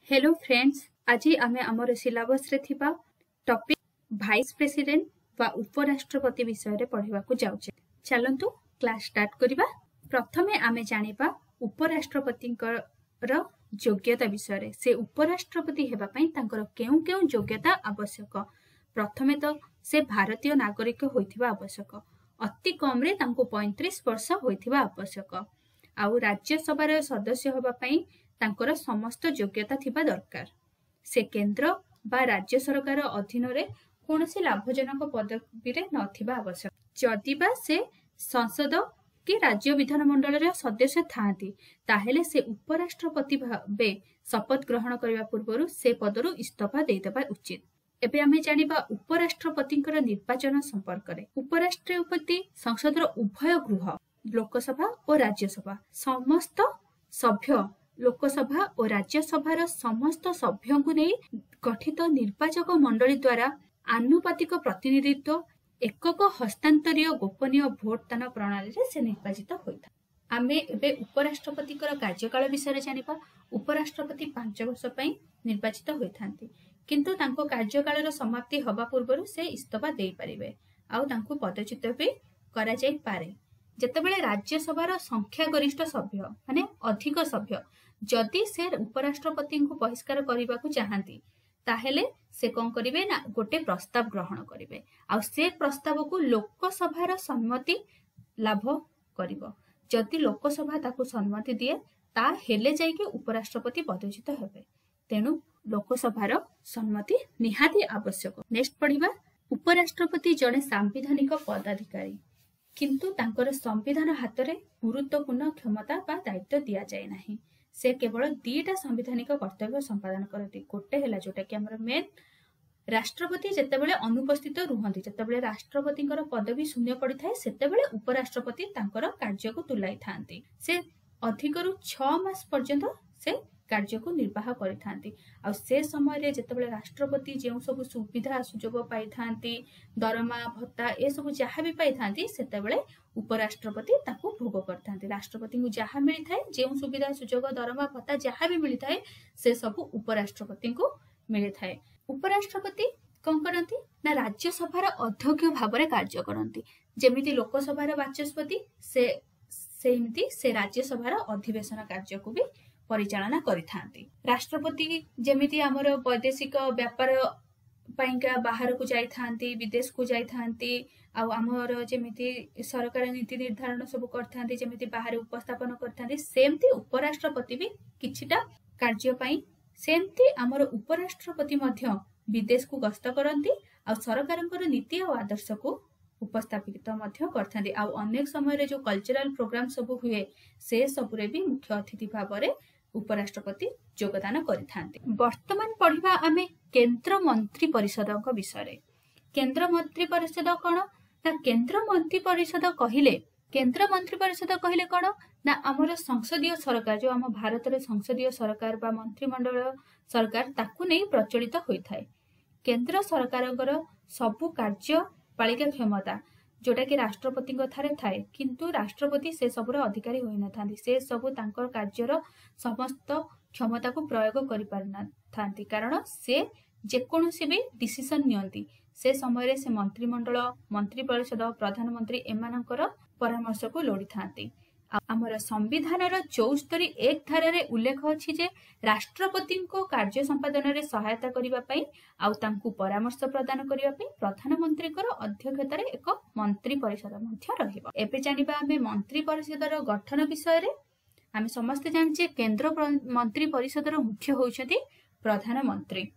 Hello friends, आज आमे आमर सिलेबस रे थिबा टॉपिक वाइस प्रेसिडेंट वा उपराष्ट्रपति विषय रे पढ़िबा को जाउछे। चलंतु क्लास स्टार्ट करिबा। प्रथमे आमे जानिबा उपराष्ट्रपति र योग्यता विषय रे। से उपराष्ट्रपति हेबा पई तांकर केउ केउ योग्यता आवश्यक। प्रथमे तो से भारतीय नागरिक होइथिबा आवश्यक। अति कम रे तांको 35 वर्ष होइथिबा आवश्यक। आउ राज्यसभा रे सदस्य होबा पई तांकर समस्त योग्यता थिबा दरकार। से केंद्र बा राज्य सरकार अधीन रे कोनोसी लाभजनक पदवी रे नथिबा आवश्यक। जदि बा से संसद कि राज्य विधान मंडल रे सदस्य थांती ताहेले से उपराष्ट्रपति भाबे शपथ ग्रहण करबा पूर्वरु से पदरु इस्तीफा देइतबा उचित। एबे आमे जानिबा उपराष्ट्रपतिଙ୍କର निर्वाचन संपर्क रे। उपराष्ट्रपति संसदर उभय गृह लोकसभा और राज्यसभा समस्त सभ्य लोकसभा और राज्यसभार समस्त सभ्यों को नहीं गठित निर्वाचक मंडली द्वारा आनुपातिक प्रतिनिधित्व एकक हस्तांतरीय गोपनीय भोटदान प्रणाली रे से निर्वाचित होइता। आमे एबे उपराष्ट्रपति कार्यकाल विषय जानिबा। उपराष्ट्रपति 5 वर्ष पई निर्वाचित होइथांती, किंतु तांको कार्यकालर समाप्ति हबा पूर्वरु से इस्तीफा देई परिबे आउ तांको पदच्युत भी करा जाई पारे। जेतेबेले राज्यसभार संख्या गरिष्ठ सभ्य माने अधिक सभ्य जदि से उपराष्ट्रपति को बहिष्कार करने को चाहती ताहेले से कौन करिवे ना गोटे प्रस्ताव ग्रहण करिवे आ से प्रस्ताव को लोकसभार सम्मति लाभ करिवो। जदि लोकसभा ताको सम्मति दिए ता हेले जाइके उपराष्ट्रपति पदच्युत हेबे। तेणु लोकसभार सम्मति निहाती आवश्यक। नेक्स्ट पढ़िबा। उपराष्ट्रपति जड़े सांविधानिक पदाधिकारी, किंतु तांकर संविधान हाथ में गुरुत्वपूर्ण क्षमता बा दायित्व दिया जाए नहीं। से केवल 2टा संवैधानिक कर्तव्य संपादन करती। गोटे है जोटा कि हमर मेन राष्ट्रपति जेतेबेले अनुपस्थित रुहंती, जेतेबेले राष्ट्रपति पदवी शून्य पड़ी थाए सेतेबेले उपराष्ट्रपति तांकर कार्य को तुलाई थांती। से अधिकरु 6 मास पर्यंत से कार्य को निर्वाह करिथांती। आ से समय रे जेतेबेले राष्ट्रपति जेउ सब सुविधा सुजोग पाई थांती, दरमा भत्ता ए सब जहाँ भी पाई थांती सेतेबेले उपराष्ट्रपति ताको भोग करथांती। राष्ट्रपति को जहाँ मिली थाए जेउ सुविधा सुजोग दरमा भत्ता जहाँ भी मिली थाए से सब उपराष्ट्रपति को मिली थाए। उपराष्ट्रपति कौन करती ना राज्यसभार अध्यक्ष भाव में कार्य करती। जेमिति लोकसभार बाचस्पति से राज्यसभार अधिवेशन कार्य को भी परिचालना करिथांती। राष्ट्रपति जेमिति हमर वैदेशिक व्यापार पाइका बाहर को जाई थांती, विदेश को जाई थांती आ हमर जेमिति सरकार नीति निर्धारण सब करथांती, जेमिति बाहर उपस्थापन करथांती, सेमति उपराष्ट्रपति भी किछिटा कार्य पाई सेमति हमर उपराष्ट्रपति मध्य विदेश को गस्त करंती आ सरकारंकर नीति और आदर्श को उपस्थापित मध्य करथांती। आ अनेक समय रे जो कल्चरल प्रोग्राम सब हुए से सबरे भी मुख्य अतिथि भाव में उपराष्ट्रपति योगदान करिथांती। वर्तमान पढ़िबा आमे केंद्र मंत्री परिषद विषय। केंद्र मंत्री परिषद कौन ना केंद्र मंत्री परिषद कहले कौन ना आमर संसदीय सरकार जो आम भारत रे संसदीय सरकार बा मंत्रिमंडल सरकार ताकू नहीं प्रचलित होइथाय। केंद्र सरकारଙ୍କର सबु कार्य पालिका क्षमता जोटा कि राष्ट्रपति थारे थाए, किंतु राष्ट्रपति से सबुर अधिकारी होई न थांती। से सबु तांकर कार्यर समस्त क्षमता को प्रयोग करि पारना थांती, कारण से जेकोनोसी भी डिसीजन नियंती से समय रे से मंत्रिमंडल मंत्री परिषद प्रधानमंत्री एमानकर परामर्श को लोड़ी थांती। आमर संविधान 74(1) धारा रे उल्लेख अछि जे राष्ट्रपति को कार्य संपादन रे सहायता करिबा पई आउ तांकु परामर्श प्रदान करिबा पई प्रधानमंत्री कर अध्यक्षता रे एक मंत्री परिषद मध्य रहिबो। एबे जानिबा आमे मंत्री परिषदर गठन विषय रे। आमे समस्त जानचे केंद्र मंत्री परिषदर मुख्य होउछथि प्रधानमंत्री।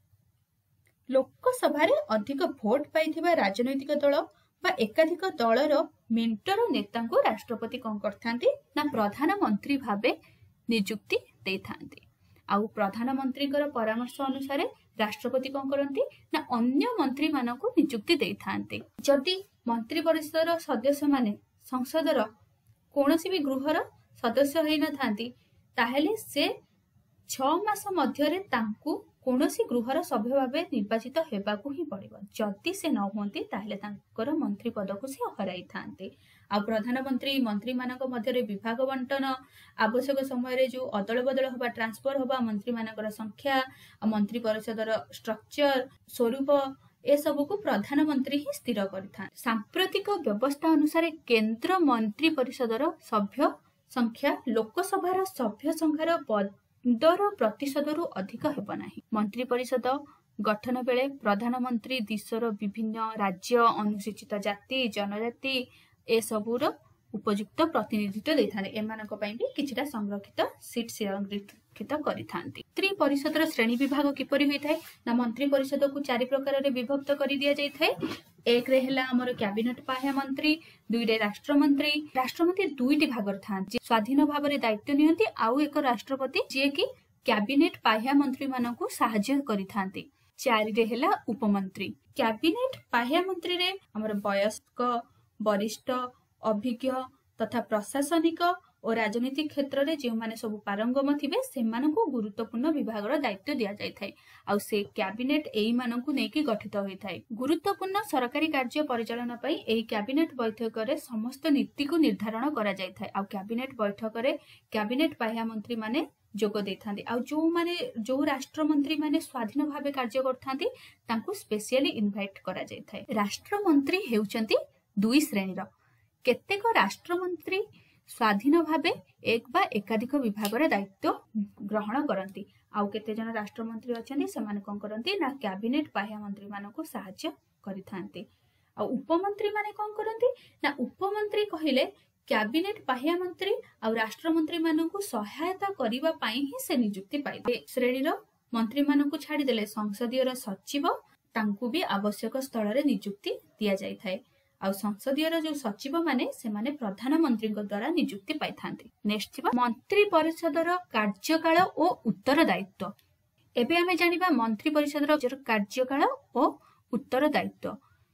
लोकसभा रे अधिक भोट पाइथिबा राजनैतिक दल बा एकाधिक दलर मेंटर नेता को राष्ट्रपति कौन करथांती ना प्रधानमंत्री भाबे नियुक्ति देथांती। आउ प्रधानमंत्री परामर्श अनुसार राष्ट्रपति कौन करती ना अन्य मंत्री मानक नियुक्ति देथांती। जदि मंत्री परिषदर सदस्य माने संसदर कोनोसी भी गृहर सदस्य होई न थांती ताहेले से 6 मास मध्यरे तांकु कोनोसी गृहर सभ्य भावे निर्वाचित हेबाकू ही पड़िबो। जदि से न हुंती ताहले तांकर मंत्री पद को से हराई थांते। आ प्रधानमंत्री मंत्री मानक मध्यरे विभाग बंटन, आवश्यक समय रे जो अदल बदल होबा, ट्रांसफर होबा, मंत्री मानकर संख्या, मंत्री परिषदर स्ट्रक्चर, स्वरूप ए सब को प्रधानमंत्री ही स्थिर करिथान। सांप्रतिक व्यवस्था अनुसार केंद्र मंत्री परिषदर सभ्य संख्या लोकसभार सभ्य संख्यार 15% रु अधिक हेब नाही। मंत्री परिषद गठन बेले प्रधानमंत्री देशर विभिन्न राज्य, अनुसूचित जाति, जनजाति ए सबुर उपयुक्त प्रतिनिधित्व देथाने। एमानक पई भी किछटा संरक्षित सीट संरक्षित करिथांती। मंत्री परिषदर श्रेणी विभाग किपरि होइथाय ना मंत्री परिषद को 4 प्रकार रे विभक्त करि दिया जाइथाय। एक रे हैला हमर कैबिनेट पाह्या मंत्री, 2 रे राष्ट्रमंत्री। राष्ट्रमंत्री 2टी भाग थांती, स्वाधीन भाव रे दायित्व नियंती, आउ एक राष्ट्रपति जे कि कैबिनेट पाह्या मंत्री मानकु सहाय्य करिथांती। 4 रे हैला उपमंत्री। कैबिनेट पाह्या मंत्री रे हमर वयस्क, वरिष्ठ, अभिज्ञ तथा प्रशासनिक और राजनीतिक क्षेत्र रे जे माने सब पारंगम थिबे सेमानकु गुरुत्वपूर्ण विभागर दायित्व दिया जाय थाय। आ से कैबिनेट एई मानकु नेकी गठित होय थाय। गुरुत्वपूर्ण सरकारी कार्य परिचालन पई एई कैबिनेट बैठक रे समस्त नीति को निर्धारण करा जाय थाय। आ कैबिनेट बैठक रे कैबिनेट पाह्या मंत्री माने जोग देथांती। आ जो राष्ट्रमंत्री माने स्वाधीन भावे कार्य करथांती तांकु स्पेशली इनवाइट करा जाय थाय। राष्ट्रमंत्री हेउचंती 2 श्रेणीर। केतेक राष्ट्रमंत्री स्वाधीन भावे एक बा एकाधिक विभाग रे दायित्व ग्रहण करंती। आउ केते जन राष्ट्रमंत्री अछंती सेमाने कोन करंती ना कैबिनेट पाह्या मंत्री मानको सहाय्य करिथांती। आ उपमंत्री माने कोन करंती ना उपमंत्री कहिले कैबिनेट पाह्या मंत्री आ राष्ट्रमंत्री मानको सहायता करिवा पई ही से नियुक्ति पाइबे। श्रेणीर मंत्री मानको छाडी देले संसदीय सचिव तांकु भी आवश्यक स्थल रे नियुक्ति दिया जाय थाए। आ संसदीय जो सचिव माने से माने प्रधानमंत्री द्वारा नियुक्ति पाई थांती। नेक्स्ट थिबा मंत्री परिषदर कार्यकाल ओ उत्तरदायित्व। एबे हमें जानिबा मंत्री परिषदर कार्यकाल ओ उत्तरदायित्व।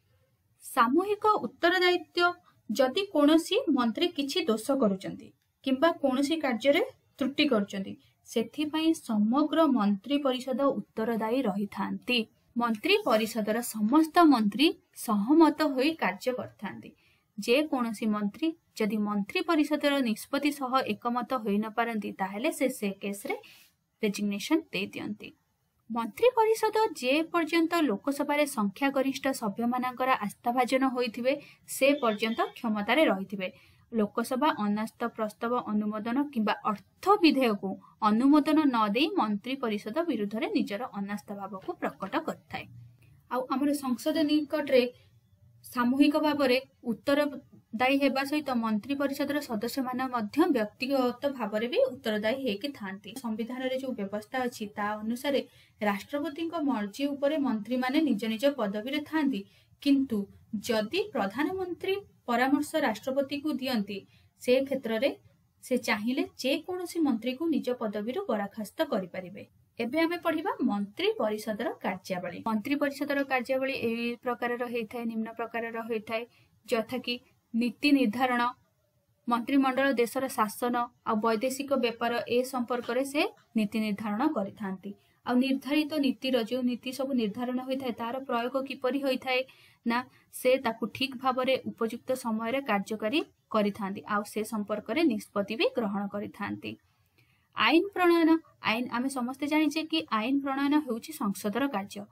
सामूहिक उत्तरदायित्व जदि कोनोसी मंत्री किछि दोष करूचंती किंबा कोनोसी कार्य रे त्रुटि करूचंती सेथि पई समग्र मंत्री परिषद उत्तरदायी रही थांती। मंत्री परिषदर समस्त मंत्री सहमत होई कार्य करथांती। जे कोनोसी मंत्री जदि मंत्री परिषदर निष्पत्ति सह एकमत होई न पारंती ताहेले से केस रे रेजिग्नेशन दे दियंती। मंत्री परिषद जे पर्यंत लोकसभा रे संख्या गरिष्ठ सभ्य मानकर आस्थाभाजन होइथिबे से पर्यंत क्षमता रे रहिथिबे। लोकसभा अनास्था प्रस्ताव अनुमोदन किंबा अर्थ विधेयक को अनुमोदन न दे मंत्री परिषद विरुद्ध रे निजर अनास्था भाव को प्रकट करथाय। आ हमर संसद निकट रे सामूहिक भाव रे उत्तरदायी हेबा सहित मंत्री परिषदर सदस्य मान मध्य व्यक्तिगत भाव रे भी उत्तरदायी हेकि थांती। संविधान रे जो व्यवस्था अछि ता अनुसार राष्ट्रपति मर्जी उपरे मंत्री माने निज निज पदवी रे थांती। किंतु जदि प्रधानमंत्री परामर्श राष्ट्रपति को दियंती से क्षेत्र रे से चाहिले जे कोनोसी मंत्री को निज पदवी रो बरखास्त करि परिबे। एबे हमें पढ़िबा मंत्री परिषदर कार्यावली। मंत्री परिषदर कार्यावली एई प्रकार रो हेथाय, निम्न प्रकार रो हेथाय जथा कि नीति निर्धारण, मंत्रिमंडल देशर शासन आ वैदेशिक व्यापार ए संपर्क रे से नीति निर्धारण करिथांती। आ निर्धारित नीतिर जो नीति सब निर्धारण होइथाय तार प्रयोग किपरि होइथाय ना से ताकु ठीक भाव रे उपयुक्त समय रे कार्यकारी करिथांती। आ से संपर्क रे निष्पत्ति भी ग्रहण करिथांती। आईन प्रणयन, आईन आमे समस्ते जानिछे कि आईन प्रणयन हेउछि संसदर कार्य,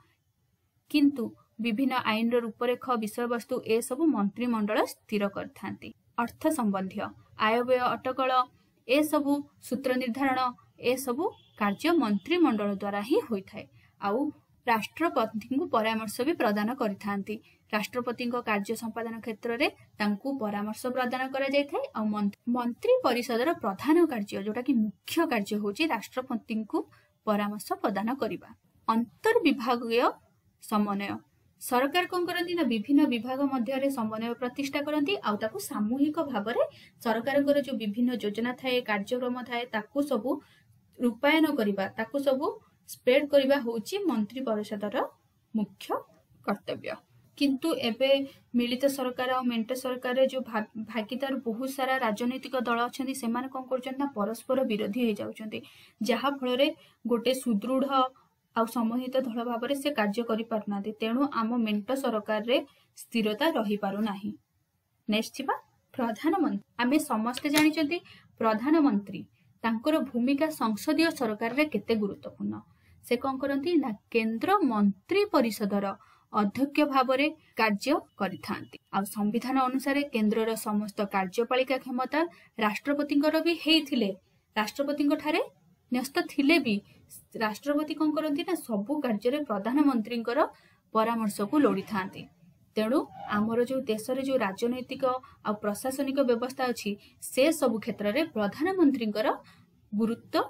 किंतु विभिन्न आईन रूपरेख विषय वस्तु ए सब मंत्रिमंडल स्थिर करथांती। अर्थ संबंधी आय व्यय अटकल ए सब सूत्र निर्धारण ए सब कार्य मंत्रिमंडल द्वारा ही होइथाय। आउ राष्ट्रपति को परामर्श भी प्रदान करिथांती। राष्ट्रपति कार्य संपादन क्षेत्र रे तांकु परामर्श प्रदान करा जायथाय। आ मंत्री परिषदर प्रधान कार्य जोटा कि मुख्य कार्य होछि राष्ट्रपति को परामर्श प्रदान करिबा। अंतर विभागीय समन्वय, सरकार कोन करंती ना विभिन्न विभाग मध्य रे समन्वय प्रतिष्ठा करंती। आ ताकु सामूहिक भाव रे सरकारकर जो विभिन्न योजना थाए, कार्यक्रम थाए ताकु सब रूपायन करिबा, ताकु सब स्प्रेड करिबा होछि मंत्री परिषदर मुख्य कर्तव्य। किंतु एबे मिलित सरकार और मेंट सरकार जो भागीदार बहुत सारा राजनीतिक दल अच्छा से कौन कर परस्पर विरोधी हो जाउछंती जहा फल गोटे सुदृढ़ आ समूहित दल भाव से कार्य करि पारना तेणु आम मेंट सरकार रे स्थिरता रही पारु नाही। नेक्स्ट छिबा प्रधानमंत्री आमे समस्त जानिचंती प्रधानमंत्री तांकर भूमिका संसदीय सरकार रे केते गुरुत्वपूर्ण से कौन करती ना केंद्र मंत्री परिषदर अध्यक्ष भाव में कार्य करिथांती आ संविधान अनुसार केंद्रर समस्त कार्यपालिका क्षमता राष्ट्रपति भी हेइथिले राष्ट्रपति ठारे न्यस्त थिले भी राष्ट्रपति कौन करती ना सबु कार्य प्रधानमंत्री परामर्श को लोड़ी थांती। तेणु आमर जो देश रे जो राजनैतिक आ प्रशासनिक व्यवस्था अच्छी से सबु क्षेत्र में प्रधानमंत्री गुरुत्व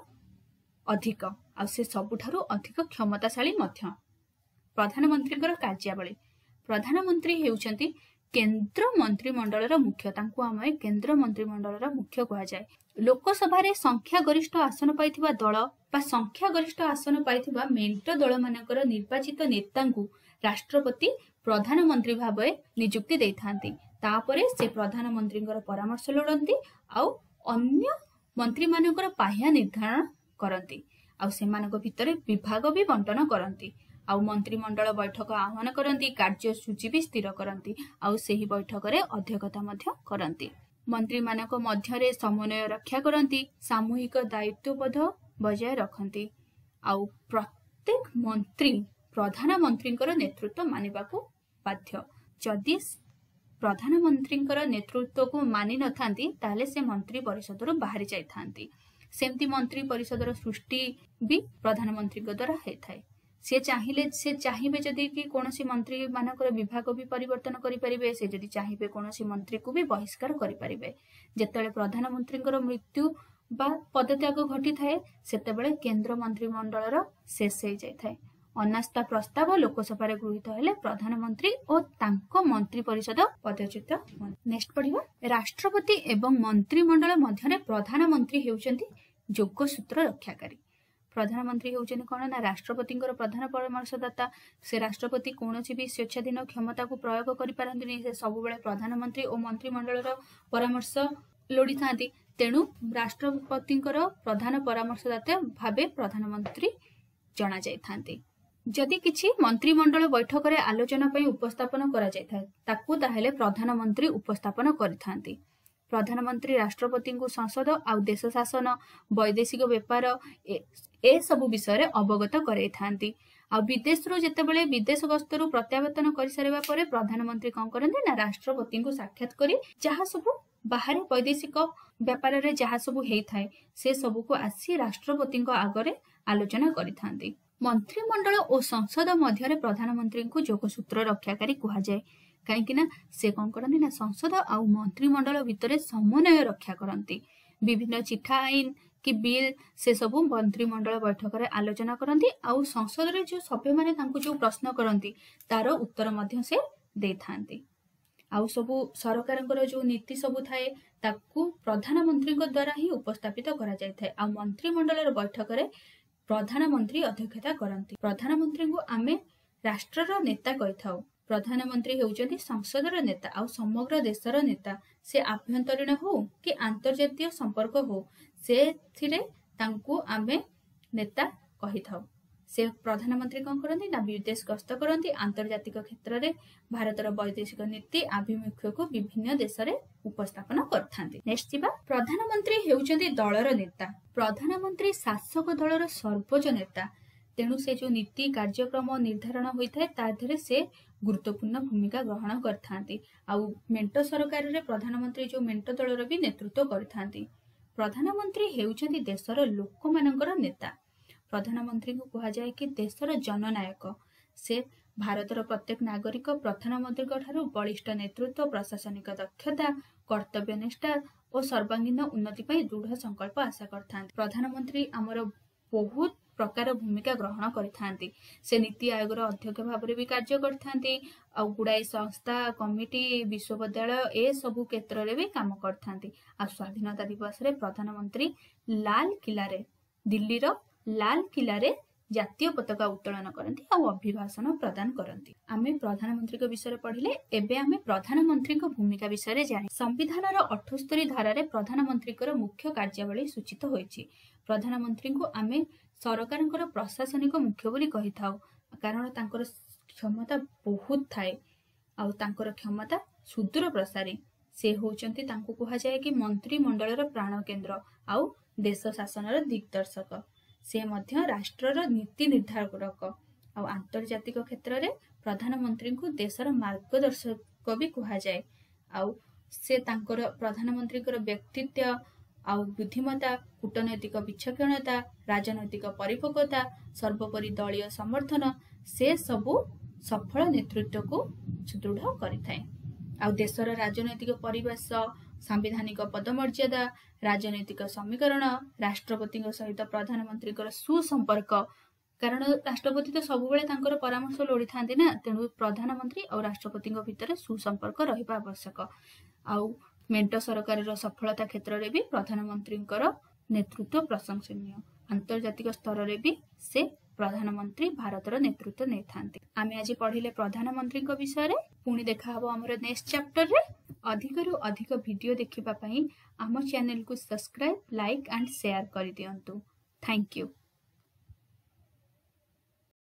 अधिक आ से सबुठारु अधिक क्षमताशाली मध्य। प्रधानमंत्री कार्यावली प्रधानमंत्री हेउचंती केंद्र मंत्रिमंडल मुख्य तांको आमे केंद्र मंत्रिमंडल मुख्य कहा जाए। लोकसभा रे संख्या गरिष्ठ आसन पाइथिबा दल बा संख्या गरिष्ठ आसन पाइथिबा मेंट दल मानकर निर्वाचित नेतांकु राष्ट्रपति प्रधानमंत्री भाव नियुक्ति देइथांती तापरे से प्रधानमंत्री परामर्श लोड़ती आउ अन्य मंत्री मानकर पाह्या निर्धारण करती आउ सेमानक भितरे विभाग भी बंटन करती आउ मंत्रिमंडल बैठक आह्वान करती कार्यसूची भी स्थिर करती आउ सेही बैठक रे अध्यक्षता मध्य करती। मंत्री मानक मध्यरे समन्वय रक्षा करती सामूहिक दायित्वबोध बजाय रखती आउ प्रत्येक मंत्री प्रधानमंत्री नेतृत्व मानिबाकू बाध्य। जदि प्रधानमंत्री नेतृत्व को मानि न थांती ताले से मंत्री परिषद बाहरी जाई थांती। सेमती मंत्री परिषद सृष्टि भी प्रधानमंत्री द्वारा होता है। से चाहिए जदि कि कोनोसी मंत्री मानकर विभाग भी परिवर्तन करि परिबे से जदि चाहिए कोनोसी मंत्री को भी बहिष्कार करि परिबे। जेतेबेले प्रधानमंत्री मृत्यु बा पदत्याग घटी थाए सेतेबेले केंद्र मंत्रिमंडल शेष हो जाय थाए। अनास्था प्रस्ताव लोकसभा गृहीत हेले प्रधानमंत्री और तांको मंत्री परिषद पदच्युत। नेक्स्ट पढ़िबा राष्ट्रपति एवं मंत्रिमंडल मध्यरे प्रधानमंत्री हेउचंती योगसूत्र रक्षाकारी। प्रधानमंत्री हेउचंती कोन ना राष्ट्रपति प्रधान परामर्शदाता। से राष्ट्रपति कोनोसी भी स्वेच्छाधीन क्षमता को प्रयोग करि पारंती से सबुबेले प्रधानमंत्री और मंत्रिमंडल परामर्श लोड़ी थांती। तेणु राष्ट्रपति प्रधान परामर्शदाता भावे प्रधानमंत्री जना जाय थांती। जदि किछि मंत्रिमंडल बैठक रे आलोचना पई उपस्थापन करा जाय थाए ताकू ताहेले प्रधानमंत्री उपस्थापन करिथांती। प्रधानमंत्री राष्ट्रपति को संसद आ देश शासन वैदेशिक व्यापार ए सब विषय रे अवगत कराई थांती। आ विदेश रो जेतेबेले विदेश गस्तरु प्रत्यावर्तन करि सारिबा परे प्रधानमंत्री कोन करंती ना राष्ट्रपति को साक्षात करी जहा सब बाहर वैदेशिक व्यापार रे जहा सब हेई थाए से सब को आसी राष्ट्रपति आगरे आलोचना करिथांती। मंत्रिमंडल और संसद मध्य प्रधानमंत्री को योगसूत्र रक्षाकारी कहा जाए कहीं से कौन करती ना संसद आ मंत्रिमंडल भितर समन्वय रक्षा करती। विभिन्न चिठा आईन कि बिल से सब मंत्रिमंडल बैठक रे आलोचना करती आउ संसद रे जो सभ्य माने तांको जो प्रश्न करती तार उत्तर मध्य से दे थांती। आउ सब सरकार जो नीति सब थाए ताकू प्रधानमंत्री द्वारा ही उपस्थापित करा जाय थाए। आ मंत्रिमंडल बैठक रे प्रधानमंत्री अध्यक्षता करती। प्रधानमंत्री को आमे राष्ट्रर नेता कहि थाउ। प्रधानमंत्री हेउचंती संसदर नेता आ समग्र देशर नेता। से आभ्यंतरीण हो कि अंतर्जातीय संपर्क हो से थिरे तांको आमे नेता कहि थाउ। से प्रधानमंत्री कौन करती ना विदेश गस्त करती आंतर्जातिक क्षेत्र में भारतर वैदेशिक नीति आभिमुख्य को विभिन्न देश में उपस्थापन करथांती। नेक्स्ट जीवा प्रधानमंत्री हेउचंती दलर नेता। प्रधानमंत्री शासक दलर सर्वोच्च नेता। तेणु से जो नीति कार्यक्रम निर्धारण होता है ताधरे से गुरुत्वपूर्ण भूमिका ग्रहण करथांती। आउ मेंट सरकार रे प्रधानमंत्री जो मेंट दलर भी नेतृत्व करथांती। प्रधानमंत्री हेउचंती देशर लोक मानकर नेता। प्रधानमंत्री को कहा जाए कि देशर जननायक। से भारतर प्रत्येक नागरिक प्रधानमंत्री ठारू बलिष्ठ नेतृत्व प्रशासनिक दक्षता कर्तव्यनिष्ठा और सर्वांगीन उन्नति पर दृढ़ संकल्प आशा करथांती। प्रधानमंत्री आमर बहुत प्रकार भूमिका ग्रहण करथांती। से नीति आयोग अध्यक्ष भाव भी कार्य करथांती। आ गुड़ाई संस्था कमिटी विश्वविद्यालय ए सबु क्षेत्र में भी काम करथांती। आ स्वाधीनता दिवस रे प्रधानमंत्री लाल किला रे दिल्ली रो लाल किला रे ଜାତୀୟ ପତାକା ଉତ୍ତୋଳନ କରନ୍ତି ଆଉ ଅଭିଭାଷଣ ପ୍ରଦାନ କରନ୍ତି। ଆମେ ପ୍ରଧାନମନ୍ତ୍ରୀଙ୍କ ବିଷୟରେ ପଢିଲେ, ଏବେ ଆମେ ପ୍ରଧାନମନ୍ତ୍ରୀଙ୍କ ଭୂମିକା ବିଷୟରେ ଜାଣି। ସମ୍ବିଧାନର 78 ଧାରାରେ ପ୍ରଧାନମନ୍ତ୍ରୀଙ୍କର ମୁଖ୍ୟ କାର୍ଯ୍ୟାବଳୀ ସୂଚିତ ହୋଇଛି। ପ୍ରଧାନମନ୍ତ୍ରୀଙ୍କୁ ଆମେ ସରକାରଙ୍କର ପ୍ରଶାସନିକ ମୁଖ୍ୟ ବୋଲି କହିଥାଉ, କାରଣ ତାଙ୍କର କ୍ଷମତା ବହୁତ ଥାଏ ଆଉ ତାଙ୍କର କ୍ଷମତା ସୁଦୂର ପ୍ରସାରୀ। ସେ ହେଉଛନ୍ତି, ତାଙ୍କୁ କୁହାଯାଏ କି ମନ୍ତ୍ରିମଣ୍ଡଳର ପ୍ରାଣ କେନ୍ଦ୍ର ଆଉ ଦେଶ ଶାସନର ଦିଗ୍ଦର୍ଶକ। ସେ ମଧ୍ୟ ରାଷ୍ଟ୍ରର ନୀତି ନିର୍ଦ୍ଧାରକ ଆଉ ଆନ୍ତର୍ଜାତିକ କ୍ଷେତ୍ରରେ ପ୍ରଧାନମନ୍ତ୍ରୀଙ୍କୁ ଦେଶର ମାର୍ଗଦର୍ଶକ ବି କୁହାଯାଏ। ଆଉ ସେ ତାଙ୍କର ପ୍ରଧାନମନ୍ତ୍ରୀଙ୍କର ବ୍ୟକ୍ତିତ୍ୱ ଆଉ ବୁଦ୍ଧିମତା, କୂଟନୈତିକ ବିଚକ୍ଷଣତା, ରାଜନୈତିକ ପରିପକ୍ୱତା, ସର୍ବୋପରି ଦଳୀୟ ସମର୍ଥନ, ସେ ସବୁ ସଫଳ ନେତୃତ୍ୱକୁ ସୁଦୃଢ଼ କରିଥାଏ। ଆଉ ଦେଶର ରାଜନୈତିକ ପରିବେଶ, ସାମ୍ବିଧାନିକ ପଦମର୍ଯ୍ୟାଦା, ରାଜନୈତିକ ସମୀକରଣ, ରାଷ୍ଟ୍ରପତିଙ୍କ ସହିତ ପ୍ରଧାନମନ୍ତ୍ରୀଙ୍କର ସୁସମ୍ପର୍କ, କାରଣ ରାଷ୍ଟ୍ରପତି ତ ସବୁବେଳେ ତାଙ୍କର ପରାମର୍ଶ ଲୋଡ଼ିଥାନ୍ତି ନା, ତେଣୁ ପ୍ରଧାନମନ୍ତ୍ରୀ ଆଉ ରାଷ୍ଟ୍ରପତିଙ୍କ ଭିତରେ ସୁସମ୍ପର୍କ ରହିବା ଆବଶ୍ୟକ। ଆଉ ମେଣ୍ଟ ସରକାରର ସଫଳତା କ୍ଷେତ୍ରରେ ବି ପ୍ରଧାନମନ୍ତ୍ରୀଙ୍କର ନେତୃତ୍ୱ ପ୍ରଶଂସନୀୟ। ଆନ୍ତର୍ଜାତିକ ସ୍ତରରେ ବି ସେ ପ୍ରଧାନମନ୍ତ୍ରୀ ଭାରତର ନେତୃତ୍ୱ ନେଇଥାନ୍ତି। ଆମେ ଆଜି ପଢିଲେ ପ୍ରଧାନମନ୍ତ୍ରୀଙ୍କ ବିଷୟରେ। ପୁଣି ଦେଖା ହବ ଆମର ନେକ୍ସଟ ଚାପ୍ଟରରେ। ଅଧିକରୁ ଅଧିକ ଭିଡିଓ ଦେଖିବା ପାଇଁ ଆମ ଚ୍ୟାନେଲକୁ ସବସ୍କ୍ରାଇବ, ଲାଇକ୍ ଆଣ୍ଡ ସେୟାର କରିଦିଅନ୍ତୁ। Thank you.